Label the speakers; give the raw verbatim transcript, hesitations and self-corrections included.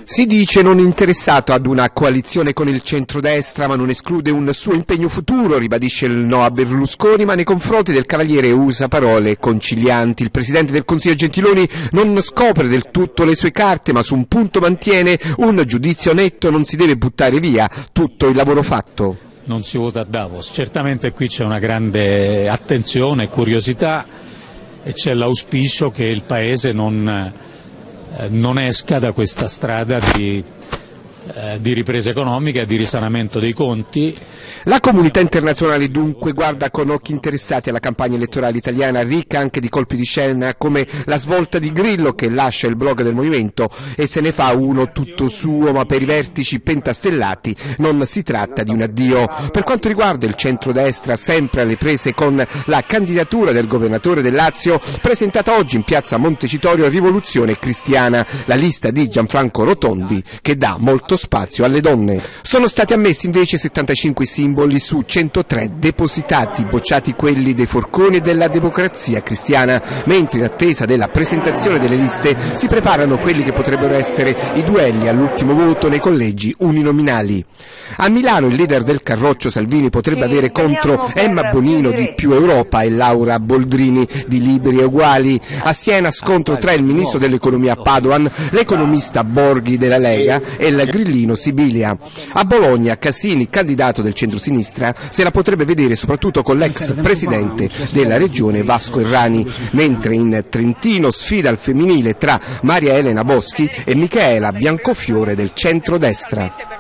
Speaker 1: Si dice non interessato ad una coalizione con il centrodestra, ma non esclude un suo impegno futuro, ribadisce il no a Berlusconi, ma nei confronti del Cavaliere usa parole concilianti. Il Presidente del Consiglio Gentiloni non scopre del tutto le sue carte, ma su un punto mantiene un giudizio netto: non si deve buttare via tutto il lavoro fatto.
Speaker 2: Non si vota a Davos, certamente qui c'è una grande attenzione e curiosità e c'è l'auspicio che il Paese non... non esca da questa strada di, eh, di ripresa economica e di risanamento dei conti.
Speaker 1: La comunità internazionale dunque guarda con occhi interessati alla campagna elettorale italiana, ricca anche di colpi di scena come la svolta di Grillo che lascia il blog del movimento e se ne fa uno tutto suo, ma per i vertici pentastellati non si tratta di un addio. Per quanto riguarda il centrodestra, sempre alle prese con la candidatura del governatore del Lazio, presentata oggi in piazza Montecitorio Rivoluzione Cristiana, la lista di Gianfranco Rotondi che dà molto spazio alle donne. Sono stati ammessi invece settantacinque simboli su centotré depositati, bocciati quelli dei forconi e della Democrazia Cristiana, mentre in attesa della presentazione delle liste si preparano quelli che potrebbero essere i duelli all'ultimo voto nei collegi uninominali. A Milano il leader del Carroccio Salvini potrebbe avere contro Emma Bonino di Più Europa e Laura Boldrini di Liberi e Uguali. A Siena scontro tra il ministro dell'economia Padoan, l'economista Borghi della Lega e il grillino Sibilia. A Bologna Casini, candidato del centrosinistra, se la potrebbe vedere soprattutto con l'ex presidente della regione Vasco Errani, mentre in Trentino sfida al femminile tra Maria Elena Boschi e Micaela Biancofiore del centrodestra.